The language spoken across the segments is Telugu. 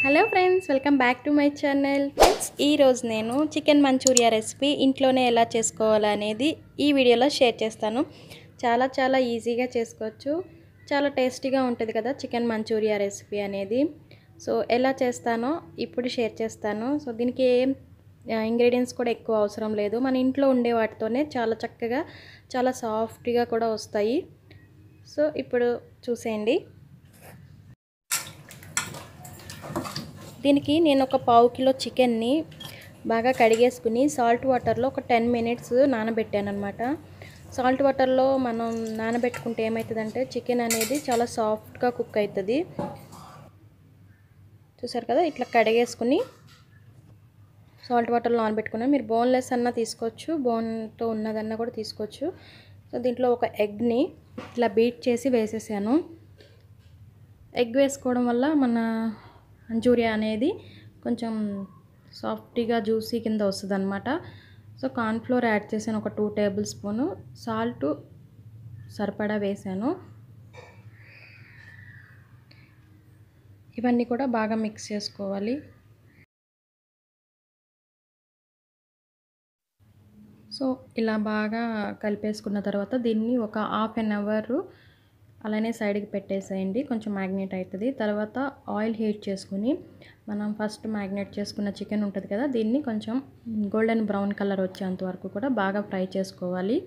Hello friends, welcome back to my channel. Friends, ఈరోజు నేను చికెన్ మంచూరియా రెసిపీ ఇంట్లోనే ఎలా చేసుకోవాలనేది ఈ వీడియోలో షేర్ చేస్తాను. చాలా ఈజీగా చేసుకోవచ్చు. చాలా టేస్టీగా ఉంటుంది కదా చికెన్ మంచూరియా రెసిపీ అనేది. సో ఎలా చేస్తానో ఇప్పుడు షేర్ చేస్తాను. సో దీనికి ఏం ఇంగ్రీడియంట్స్ కూడా ఎక్కువ అవసరం లేదు. మన ఇంట్లో ఉండే వాటితోనే చాలా చక్కగా చాలా సాఫ్ట్గా కూడా వస్తాయి. సో ఇప్పుడు చూసేయండి. దీనికి నేను ఒక పావు కిలో చికెన్ని బాగా కడిగేసుకుని సాల్ట్ వాటర్లో ఒక 10 మినిట్స్ నానబెట్టాను అనమాట. సాల్ట్ వాటర్లో మనం నానబెట్టుకుంటే ఏమవుతుందంటే చికెన్ అనేది చాలా సాఫ్ట్గా కుక్ అవుతుంది. చూసారు కదా, ఇట్లా కడిగేసుకుని సాల్ట్ వాటర్లో నానబెట్టుకున్నాను. మీరు బోన్లెస్ అన్నా తీసుకోవచ్చు, బోన్తో ఉన్నదన్నా కూడా తీసుకోవచ్చు. సో దీంట్లో ఒక ఎగ్ని ఇట్లా బీట్ చేసి వేసేసాను. ఎగ్ వేసుకోవడం వల్ల మన మంచూరియా అనేది కొంచెం సాఫ్ట్గా జ్యూసీ కింద వస్తుంది అనమాట. సో కార్న్ఫ్లోర్ యాడ్ చేశాను, ఒక 2 టేబుల్ స్పూను. సాల్ట్ సరిపడా వేసాను. ఇవన్నీ కూడా బాగా మిక్స్ చేసుకోవాలి. సో ఇలా బాగా కలిపేసుకున్న తర్వాత దీన్ని ఒక హాఫ్ అన్ అవర్ అలానే సైడ్కి పెట్టేసేయండి, కొంచెం మ్యాగ్నేట్ అవుతుంది. తర్వాత ఆయిల్ హీట్ చేసుకుని మనం ఫస్ట్ మ్యాగ్నేట్ చేసుకున్న చికెన్ ఉంటుంది కదా, దీన్ని కొంచెం గోల్డెన్ బ్రౌన్ కలర్ వచ్చేంత వరకు కూడా బాగా ఫ్రై చేసుకోవాలి.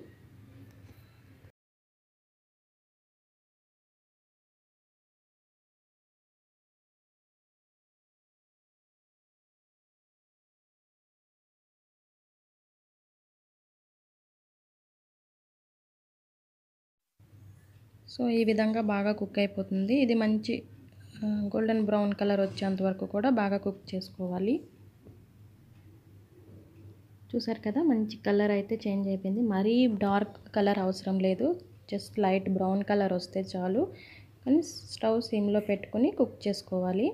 సో ఈ విధంగా బాగా కుక్ అయిపోతుంది. ఇది మంచి గోల్డెన్ బ్రౌన్ కలర్ వచ్చేంత వరకు కూడా బాగా కుక్ చేసుకోవాలి. చూసారు కదా, మంచి కలర్ అయితే చేంజ్ అయిపోయింది. మరీ డార్క్ కలర్ అవసరం లేదు, జస్ట్ లైట్ బ్రౌన్ కలర్ వస్తే చాలు. కానీ స్టవ్ సిమ్లో పెట్టుకుని కుక్ చేసుకోవాలి.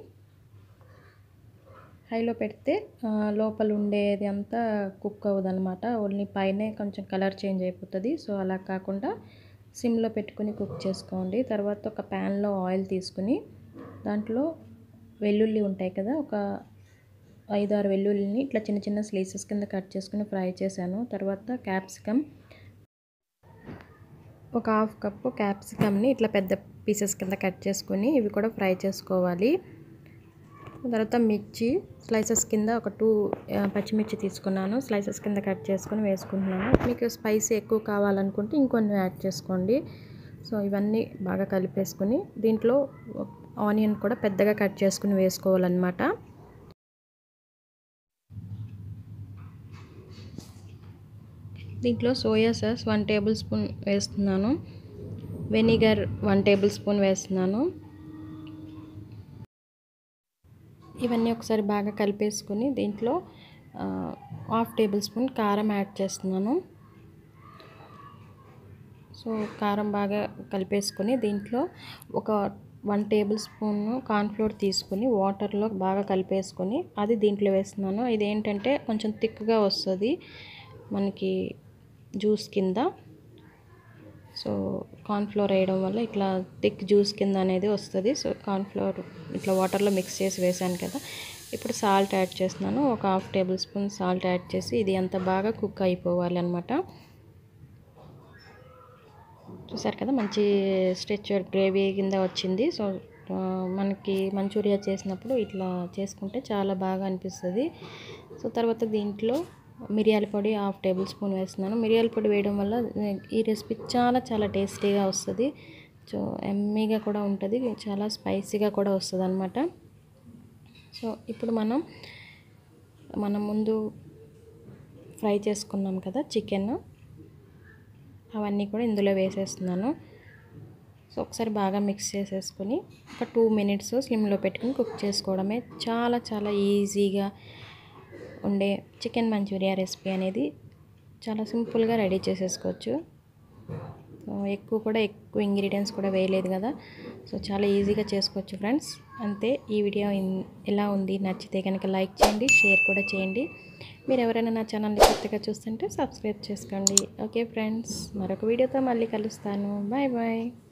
హైలో పెడితే లోపల ఉండేది అంతా కుక్ అవ్వదన్నమాట, ఓన్లీ పైనే కొంచెం కలర్ చేంజ్ అయిపోతుంది. సో అలా కాకుండా సిమ్లో పెట్టుకుని కుక్ చేసుకోండి. తర్వాత ఒక ప్యాన్లో ఆయిల్ తీసుకుని దాంట్లో వెల్లుల్లి ఉంటాయి కదా, ఒక 5-6 వెల్లుల్లిని ఇట్లా చిన్న చిన్న స్లైసెస్ కింద కట్ చేసుకుని ఫ్రై చేశాను. తర్వాత క్యాప్సికమ్, ఒక హాఫ్ కప్పు క్యాప్సికమ్ని ఇట్లా పెద్ద పీసెస్ కింద కట్ చేసుకుని ఇవి కూడా ఫ్రై చేసుకోవాలి. తర్వాత మిర్చి స్లైసెస్ కింద ఒక 2 పచ్చిమిర్చి తీసుకున్నాను, స్లైసెస్ కింద కట్ చేసుకొని వేసుకుంటున్నాను. మీకు స్పైసీ ఎక్కువ కావాలనుకుంటే ఇంకొన్ని యాడ్ చేసుకోండి. సో ఇవన్నీ బాగా కలిపేసుకుని దీంట్లో ఆనియన్ కూడా పెద్దగా కట్ చేసుకుని వేసుకోవాలన్నమాట. దీంట్లో సోయా సాస్ 1 టేబుల్ స్పూన్ వేస్తున్నాను, వెనిగర్ 1 టేబుల్ స్పూన్ వేస్తున్నాను. ఇవన్నీ ఒకసారి బాగా కలిపేసుకొని దీంట్లో 1/2 టేబుల్ స్పూన్ కారం యాడ్ చేస్తున్నాను. సో కారం బాగా కలిపేసుకొని దీంట్లో ఒక 1 టేబుల్ స్పూన్ కార్న్ఫ్లోర్ తీసుకుని వాటర్లో బాగా కలిపేసుకొని అది దీంట్లో వేస్తున్నాను. ఇదేంటంటే కొంచెం థిక్గా వస్తుంది మనకి జ్యూస్ కింద. సో కార్న్ఫ్లోర్ వేయడం వల్ల ఇట్లా థిక్ జ్యూస్ కింద అనేది వస్తుంది. సో కార్న్ఫ్లోర్ ఇట్లా వాటర్లో మిక్స్ చేసి వేసాను కదా. ఇప్పుడు సాల్ట్ యాడ్ చేస్తున్నాను, ఒక 1/2 టేబుల్ స్పూన్ సాల్ట్ యాడ్ చేసి ఇది అంతా బాగా కుక్ అయిపోవాలి అనమాట. చూసారు కదా, మంచి స్ట్రెచర్ గ్రేవీ కింద వచ్చింది. సో మనకి మంచూరియా చేసినప్పుడు ఇట్లా చేసుకుంటే చాలా బాగా అనిపిస్తుంది. సో తర్వాత దీంట్లో మిరియాల పొడి 1/2 టేబుల్ స్పూన్ వేస్తున్నాను. మిరియాల పొడి వేయడం వల్ల ఈ రెసిపీ చాలా టేస్టీగా వస్తుంది. సో ఎమ్మీగా కూడా ఉంటుంది, చాలా స్పైసీగా కూడా వస్తుంది అనమాట. సో ఇప్పుడు మనం ముందు ఫ్రై చేసుకున్నాం కదా చికెన్, అవన్నీ కూడా ఇందులో వేసేస్తున్నాను. సో ఒకసారి బాగా మిక్స్ చేసేసుకొని ఒక 2 మినిట్స్ స్లిమ్లో పెట్టుకుని కుక్ చేసుకోవడమే. చాలా ఈజీగా ఉండే చికెన్ మంచూరియా రెసిపీ అనేది చాలా సింపుల్గా రెడీ చేసేసుకోవచ్చు. ఎక్కువ ఇంగ్రీడియంట్స్ కూడా వేయలేదు కదా, సో చాలా ఈజీగా చేసుకోవచ్చు ఫ్రెండ్స్. అంతే. ఈ వీడియో ఎలా ఉంది, నచ్చితే కనుక లైక్ చేయండి, షేర్ కూడా చేయండి. మీరు ఎవరైనా నా ఛానల్ని కొత్తగా చూస్తుంటే సబ్స్క్రైబ్ చేసుకోండి. ఓకే ఫ్రెండ్స్, మరొక వీడియోతో మళ్ళీ కలుస్తాను. బాయ్.